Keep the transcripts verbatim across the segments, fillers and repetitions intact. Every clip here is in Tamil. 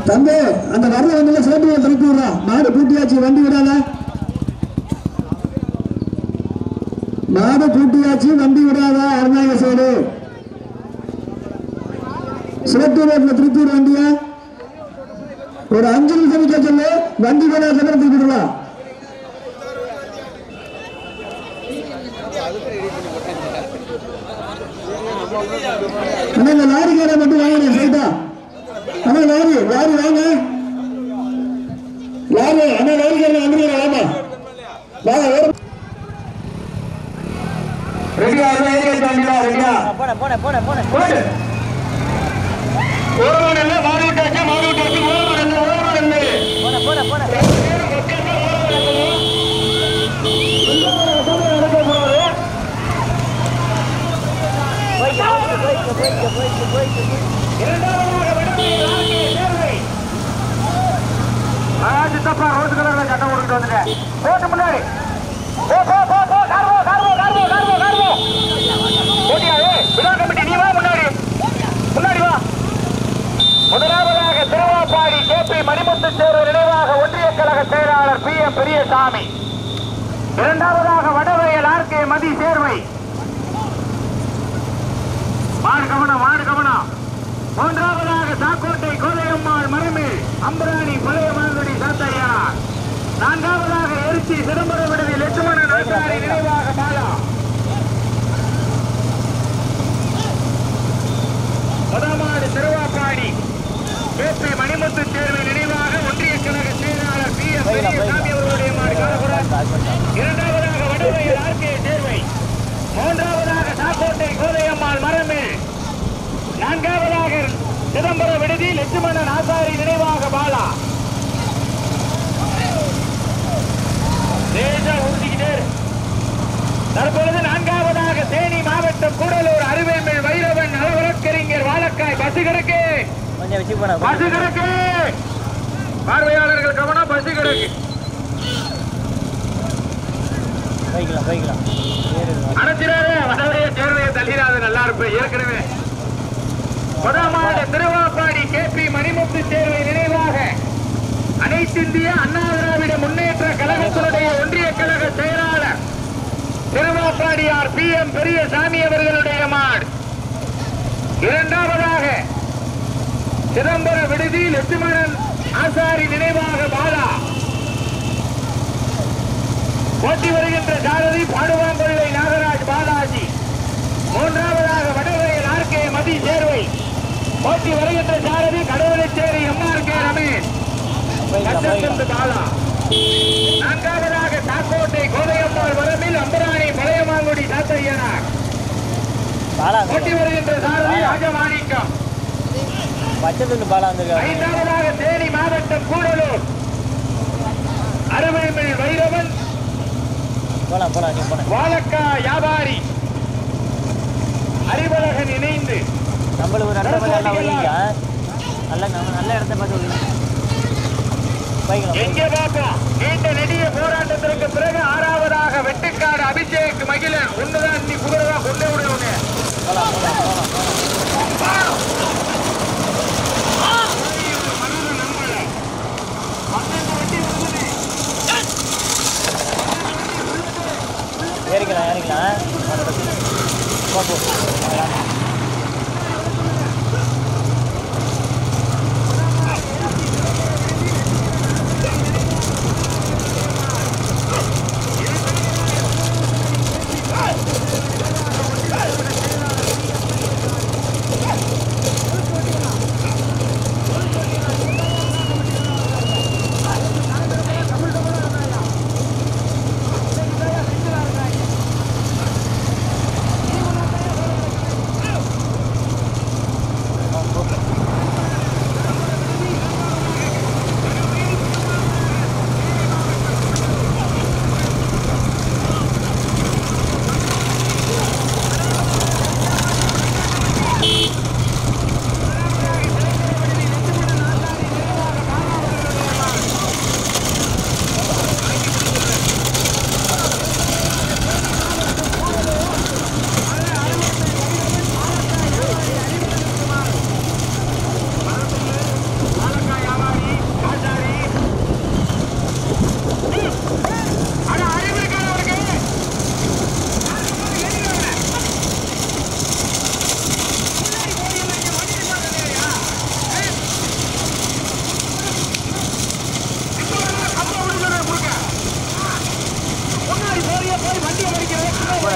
தம்பி அந்த வர்ற வண்டியில சேட்டு திருப்பி விடுறா. மாடு பூட்டியாச்சு, வண்டி விடாத. மாடு பூட்டியாச்சு, வண்டி விடாத. அருணாங்க சைடு சேட்டு ரோட்ல திருப்பி விட வண்டியா. ஒரு அஞ்சு நிமிஷம் நிக்க சொல்லு, வண்டி விடாத திருப்பி விடலாம். அண்ணா லாரிக்கார மட்டும் வாங்க சைட்டா. அண்ணா லாரி லாரி வாங்க லாரி. அண்ணா லாரிக்கார வந்துருங்க. வாமா வாங்க. ரெடியா ரெடியா ரெடியா போன போன போன போன போடு. ஓரமான இல்ல மாடு விட்டாச்சு மாடு விட்டாச்சு ஓரமான இல்ல ஓரமான இல்ல போன போன போன சித்தப்பா ரோடு கலர்ல சட்டம் கொடுத்துட்டு வந்துட்டேன். போட்டு முன்னாடி போ போ போ போ கார்வோ கார்வோ கார்வோ கார்வோ கார்வோ போட்டியாவே விழா கமிட்டி நீ வா முன்னாடி முன்னாடி வா. முதலாவதாக திருவாப்பாடி கே பி மணிமுத்து தேர்வு நினைவாக ஒன்றிய கழக செயலாளர் பி எம் பெரியசாமி. இரண்டாவதாக வடவயல் ஆர் கே மதி சேர்வை. மாடு கவனம் மாடு கவனம். மூன்றாவதாக சாக்கோட்டை கோதையம்மாள் மரமேல் அம்பராணி பழைய மாங்குடி சாத்தையார். நான்காவதாக எரிச்சி சிதம்பர விடுதி லட்சுமணன் ஆச்சாரி நினைவாக மாலா. முதமாடு திருவாப்பாடி கே பி மணிமுத்து தேர்வு நினைவாக ஒன்றிய கழக செயலாளர் பி எம் பெரியசாமி அவர்களுடைய மாடு காலபுரம். இரண்டாவதாக வடவயல் ஆர் கே சேர்வை. மூன்றாவதாக சாக்கோட்டை கோதையம்மாள் மரமேல். நான்காவதாக சிதம்பர விடுதி லட்சுமணன் ஆசாரி நினைவாக பாலா. தற்பொழுது நான்காவதாக தேனி மாவட்டம் கூடலூர் அருவேமில் வைரவன் நலவரக்கறிஞர் வாழக்காய் பசு கிடக்கு பசு கிடக்கு. பார்வையாளர்கள் கவனம், பசு கிடக்கு. அடைச்சிடாரு வடவரைய சேர்வையை தள்ளிடாது. நல்லா இருப்பேன் ஏற்கனவே. முதமாடு திருவாப்பாடி கே பி மணிமுத்து தேர்வை நினைவாக அனைத்திந்திய அண்ணா திராவிட முன்னேற்ற கழகத்தினுடைய ஒன்றிய கழக செயலாளர் திருவாப்பாடியார் பி எம் பெரியசாமி அவர்களுடைய மாடு. இரண்டாவதாக சிதம்பர விடுதி லட்சுமணன் ஆசாரி நினைவாக பாலா. போட்டி வருகின்ற சாரதி பாடுவாங்கொள்ளை நாகராஜ் பாலாஜி. மூன்றாவதாக வடவரையில் ஆர் கே மதி சேர்வை. போட்டி வருகின்ற Sarathi Kadavulacheri M R K Ramesh Bala. நான்காவதாக சாக்கோட்டை கோதையம்மாள் வரமில் அம்பராணி பழையமாங்குடி சாத்தையனார். போட்டி வருகின்ற சாரதி ராஜமாணிக்கம். ஐந்தாவதாக தேனி மாவட்டம் கூடலூர் அருவேமில் வைரவன் வாழக்கா வியாபாரி அறிவழகன் இணைந்து எங்கே பார்ப்போம். நீண்ட நெடிய போராட்டத்திற்கு பிறகு ஆறாவதாக வெட்டுக்காடு அபிஷேக் மகிழன். ஒண்ணுதான் நீ புகழவா கொண்டே விடுவங்க. ஏறிக்கலாம் ஏறிக்கலாம்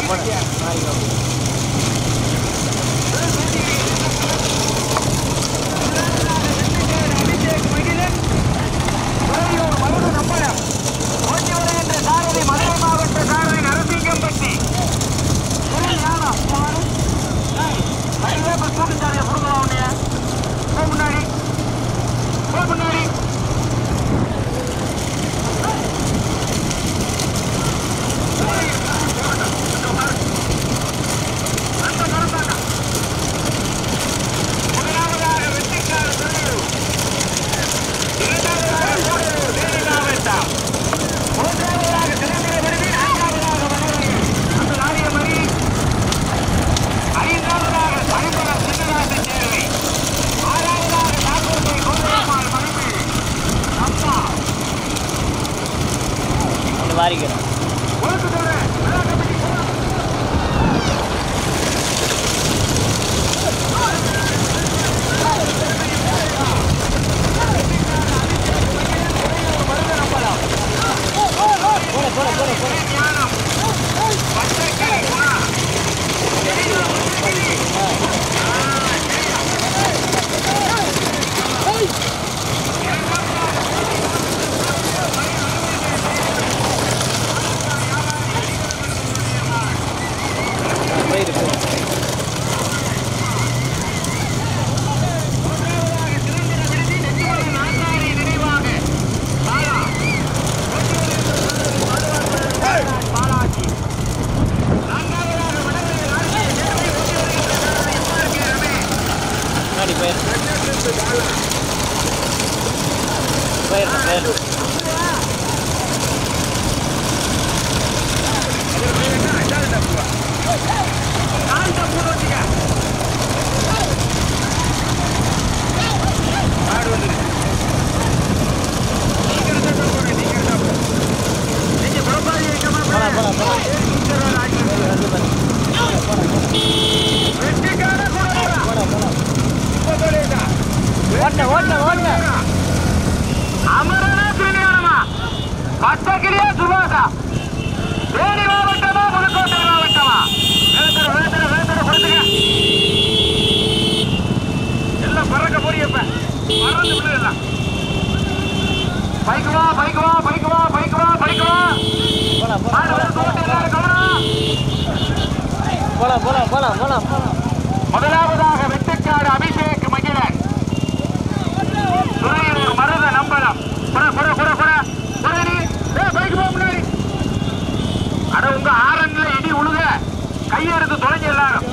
மதுரை மாவட்ட சாரதி நரசிங்கம்பட்டி கூட்டுச்சாலையை கொடுக்கலாம் உன்னைய முன்னாடி முன்னாடி வாரிக்கிறேன் பச்சைக்கிளியா சுபாசா தேனி மாவட்டமா புதுக்கோட்டை மாவட்டமா வேத்தர வேத்தர வேத்தர கொடுத்துங்க எல்லாம் பறக்க போறியப்ப பறந்து விடுதலாம் பைக்கு வா பைக்கு வா பைக்கு வா பைக்கு வா பைக்கு வா போலாம் போலாம் போலாம் போலாம் முதலாவதாக வெட்டுக்காடு அபிஷேக் மகிழன் துறையூர் மருத நம்பலம் புற புற புற புற முன்னாடி அட உங்க ஆரன்ல இடி உழுக கையெடுத்து தொலைஞ்ச எல்லாரும்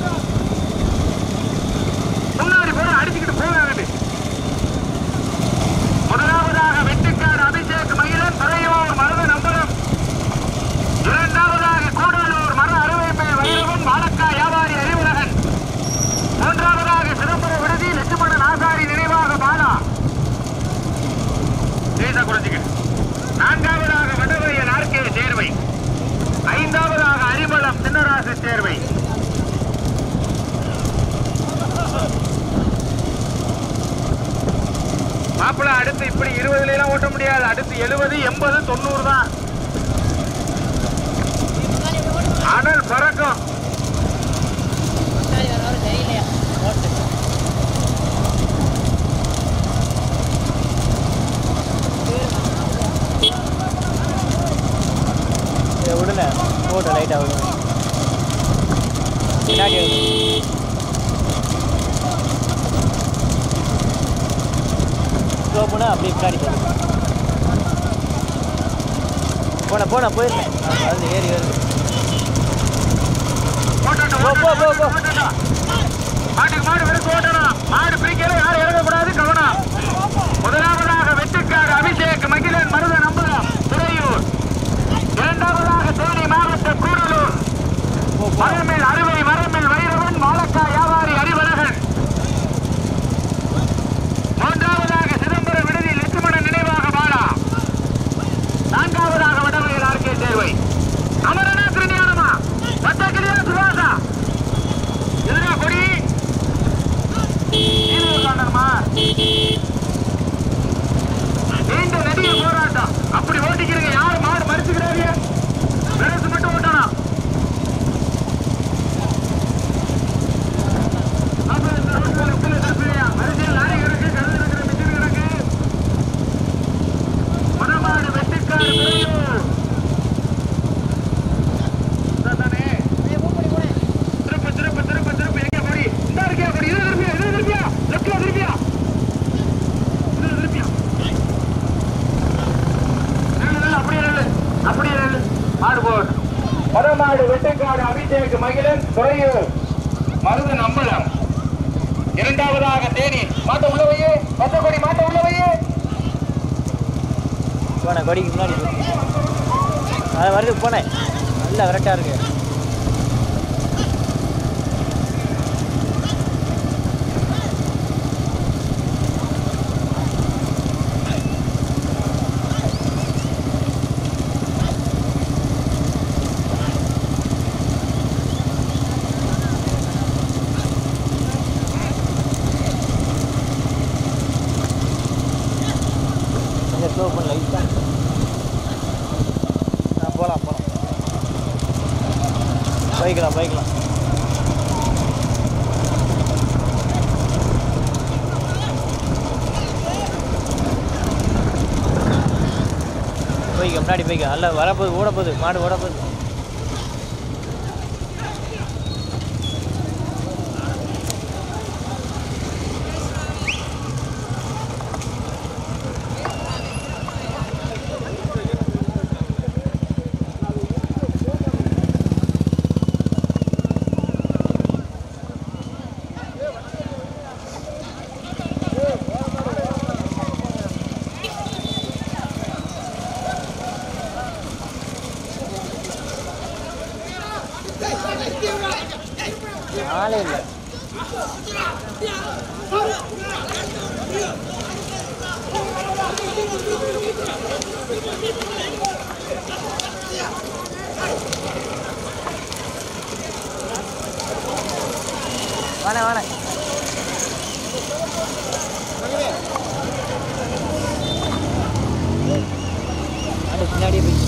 முன்னாடி போற அடிச்சுக்கிட்டு போகாது. முதலாவதாக வெட்டுக்காடு அபிஷேக் மகிழன் துறையூர் மருத நம்பலம் இரண்டாவதாக கூடலூர் மர அறுவைப்பை வைரவன் வாழக்கா வியாபாரி அறிவுலகன் மூன்றாவதாக சிதம்பர விடுதி லட்சுமணன் ஆசாரி நினைவாக பாலா தேச குறைஞ்சிக்க நான்காவதாக வடவையன் ஆர்கே சேர்வை ஐந்தாவதாக அரிமளம் சின்னராசு சேர்வை மாப்பிள அடுத்து இப்படி இருபதுல எல்லாம் ஓட்ட முடியாது. அடுத்து எழுபது எண்பது தொண்ணூறு தான் அனல் பறக்கும். விடல போட்டு லைட் ஆகுது பின்னாடி ஸ்லோ போனா அப்படியே பின்னாடி போன போன போயிருந்தேன் அது ஏறி ஏறி போ போ போ போ மாட்டுக்கு மாடு வெறுத்து ஓட்டணும். மாடு பிரிக்கல யாரும் இறங்கக்கூடாது கவனம். முதலாவதாக வெட்டுக்காடு அபிஷேக் மகிழன் மருத நம்பலம் துறையூர் இரண்டாவதாக தேனி மாவட்டம் கூடலூர் மரமேல் அறுவை மரமேல் வைரவன் வாழக்கா வியாபாரி அறிவழகன் மூன்றாவதாக சிதம்பர விடுதி லட்சுமணன் நினைவாக பாலா நான்காவதாக வடவையில் ஆர்கே சேர்வை அமரனா திருஞானமா பச்சைக்கிளியா சுபாசா எதிரா கொடி நீண்ட நெடிய போராட்டம் அப்படி ஓட்டிக்கிறீங்க. யாரு மாடு மறிச்சுக்கிறாங்க வெறுத்து மட்டும் ஓட்டணும். கொடநாடு வெட்டுக்காடு அபிஷேக் மகிழன் துறையூர் மருது நம்பலம். இரண்டாவதாக தேனி மாட்ட உள்ளவையே பத்த கொடி மாட்ட உள்ளவையே போனேன் கொடிக்கு முன்னாடி அது வருது போனேன் நல்லா விரட்டா இருக்கு. போகலாம் போகலாம் பைக்கலாம் பைக்கலாம் போய்க்க முன்னாடி போய்க்க நல்லா வரப்போகுது ஓடப்போகுது மாடு ஓடப்போகுது. ஆளே இல்லை வாணே வாணே அது பின்னாடியே போய்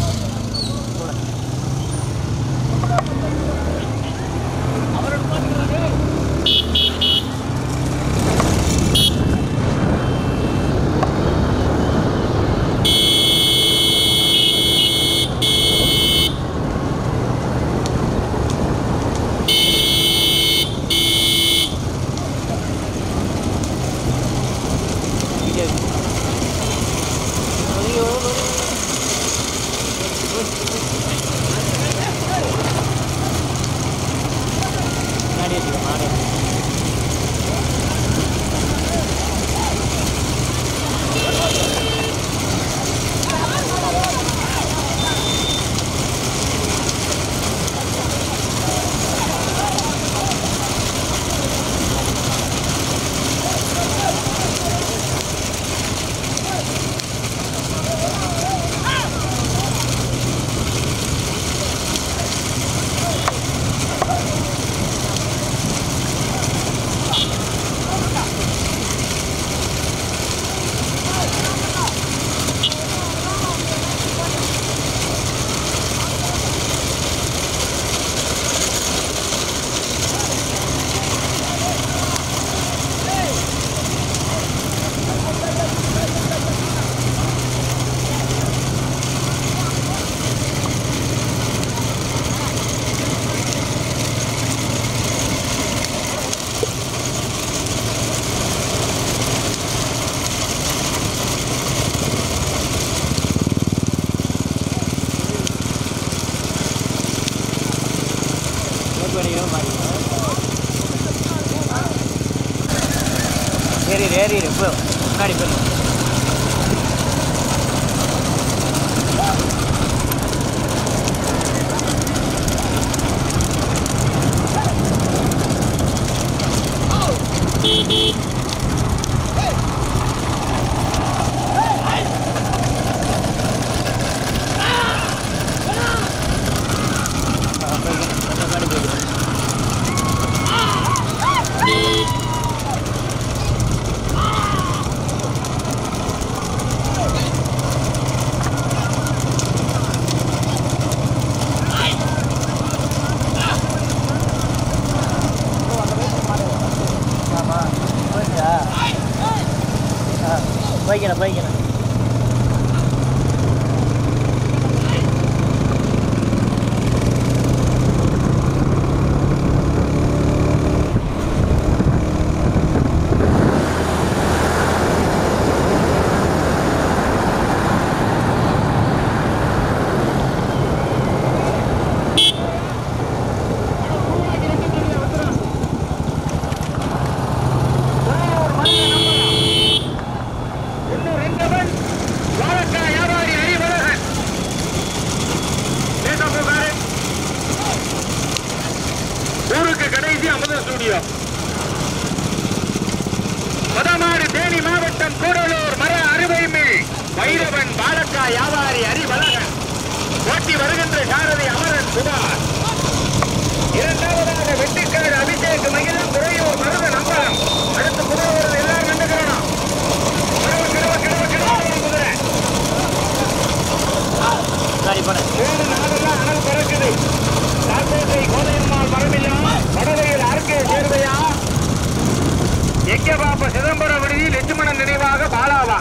ஏறி ஏறி இப்போ முன்னாடி போய் பைக்கணும் பைக்கணும் ஸ்டுடியோ. மதமாடு தேனி மாவட்டம் கூடலூர் மர அறுவை மில் வைரவன் பாலக்கா வியாபாரி அறிவழகன் போட்டி வருகின்ற சாரதி அமரன் குமார். இரண்டாவதாக வெட்டிக்காடு அபிஷேக் மகிழன் துறையூர் மருத நம்பலம். அடுத்து புதுவர் எல்லாரும் கண்டுக்கிறோம். மூணு நாளெல்லாம் அனல் பறக்குது. கார்போட்டை கோதையம்மாள் மரமில்லா வடவையில் ஆர்கே சேர்வையா எங்க பாப்ப சிதம்பரம் விடுதி லட்சுமணன் நினைவாக பாலாவா.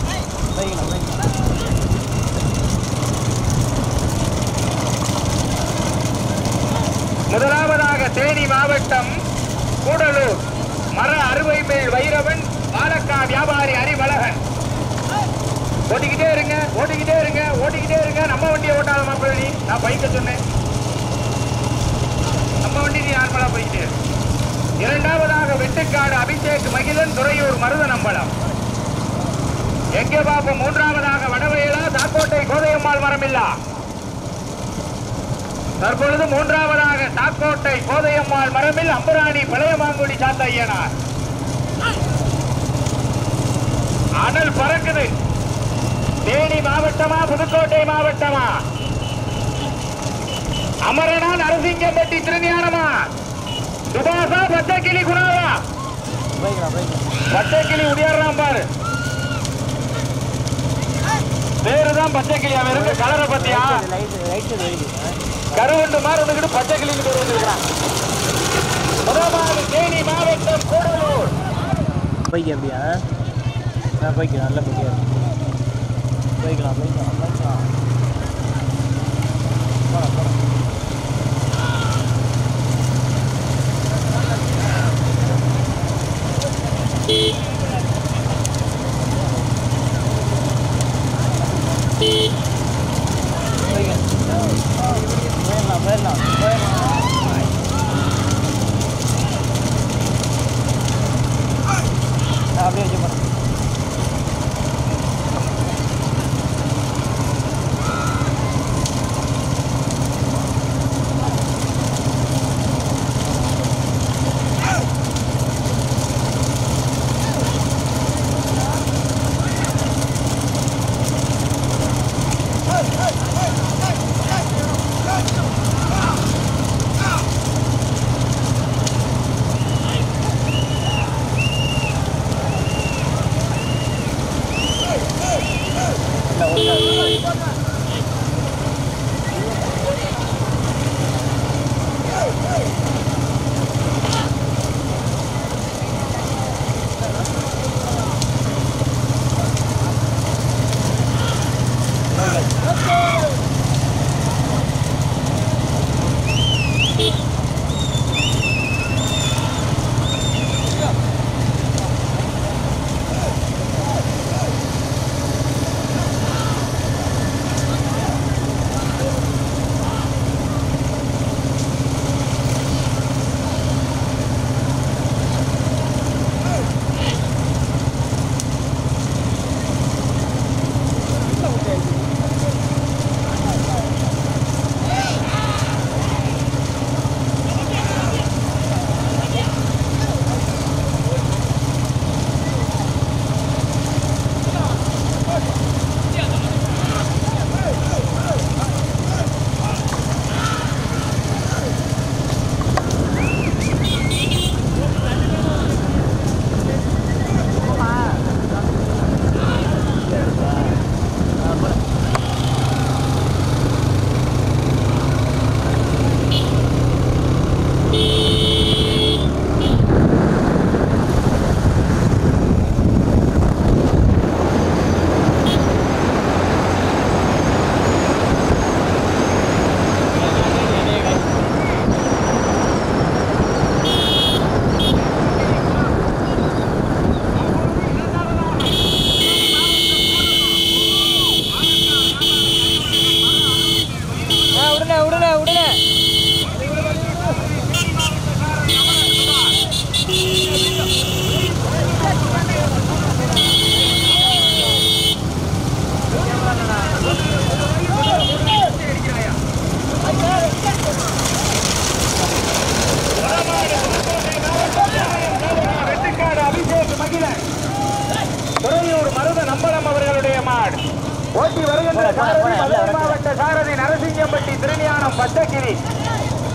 முதலாவதாக தேனி மாவட்டம் கூடலூர் மர அறுவை மேல் வைரவன் பாலக்கா வியாபாரி அறிவழகன். ஓட்டிக்கிட்டே இருங்க ஓட்டிக்கிட்டே இருங்க ஓட்டிக்கிட்டே இருங்க. நம்ம வண்டியை ஓட்டாத மாப்பிள்ளி, நான் பைக்க சொன்னேன். நம்ம வண்டி நீ நார்மலா போயிட்டு. இரண்டாவதாக வெட்டுக்காடு அபிஷேக் மகிழன் துறையூர் மருத நம்பலம். எங்கே பாப்போம். மூன்றாவதாக வடவையிலா தாக்கோட்டை கோதையம்மாள் மரமில்லா. தற்பொழுது மூன்றாவதாக தாக்கோட்டை கோதையம்மாள் மரமில் அம்பராணி பழையமாங்குடி சாத்த ஐயனார். அனல் பறக்குது. தேனி மாவட்டமா புதுக்கோட்டை மாவட்டமா? அமரனா நரசிங்கம்பட்டி திருஞானமா? சுபாசா பச்சைக்கிளி குணாவா? பச்சைக்கிளி உடையாடுறான் பாரு. பேருதான் பச்சைக்கிளி. அவன் இருக்க கலரை பத்தியா? கருவண்டு மாதிரி வந்துக்கிட்டு பச்சைக்கிளின்னு பேர் வந்துருக்கான். முதலாவது தேனி மாவட்டம் கூடலூர். பைக் எப்படியா? நான் பைக் நல்ல பைக்கியா போய்க்கலாம் போய்க்கலாம் போய்க்கலாம். போடா போடா. போயிடலாம் போயிடலாம் போயிடலாம். அப்படியே வச்சு போகிறேன்.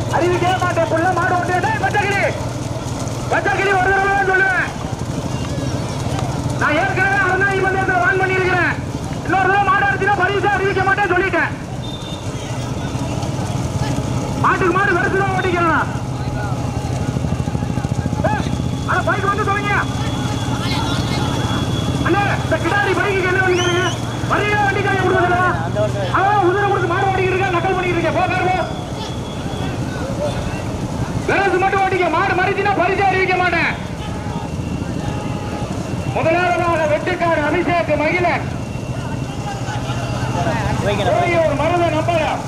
அறிவிக்கவே மாட்டேன். புள்ள மாடு ஓட்டு பச்சைக்கிளி பச்சைக்கிளி ஒரு தடவை தான் சொல்லுவேன். நான் ஏற்கனவே அறந்தாங்கி பந்தயத்தில் வான் பண்ணியிருக்கிறேன். இன்னொரு தடவை மாடு அடிச்சுன்னா பரிசா அறிவிக்க மாட்டேன் சொல்லிட்டேன். மாட்டுக்கு மாடு வெறுத்துதான் ஓட்டிக்கலாம். ஆனா பைக் வந்து சொல்லுங்க அண்ணே, இந்த கிடாரி பைக்கு என்ன பண்ணிக்கிறீங்க? வரையில வண்டிக்காரங்க கொடுக்குறா அவன் உதிரை கொடுத்து மாடு ஓட்டிக்கிட்டு இருக்கா, நக்கல் பண்ணிக்கிட்டு இருக்கேன். போக்காரு வெறுத்து மட்டும் ஓட்டிக்க. மாடு மறிச்சுன்னா பரிசு அறிவிக்க மாட்டேன். முதலாவதாக வெட்டுக்காடு அபிஷேக் மகிழன் ஒரு மருத நம்பலாம்.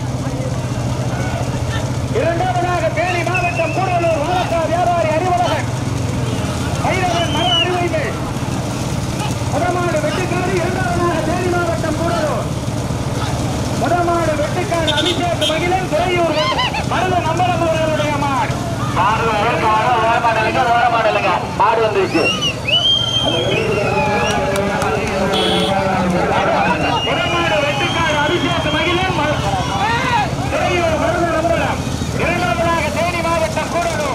இரண்டாவதாக தேனி மாவட்டம் கூடலூர் வாழக்கா வியாபாரி அறிவழகன் ஐரவன் மர அறிவைகள் முதமாடு வெட்டுக்காடு. இரண்டாவதாக தேனி மாவட்டம் கூடலூர் முதமாடு வெட்டுக்காடு அபிஷேக் மகிழன் துறையூர் மருத நம்பலம் அவர்களுடைய மாடு. மாடு வந்துருச்சு. முதமாடு வெட்டுக்காடு அபிஷேக் மகிழன் துறையூர் மருத நம்பலம். இரண்டாவதாக தேனி மாவட்டம் கூடலூர்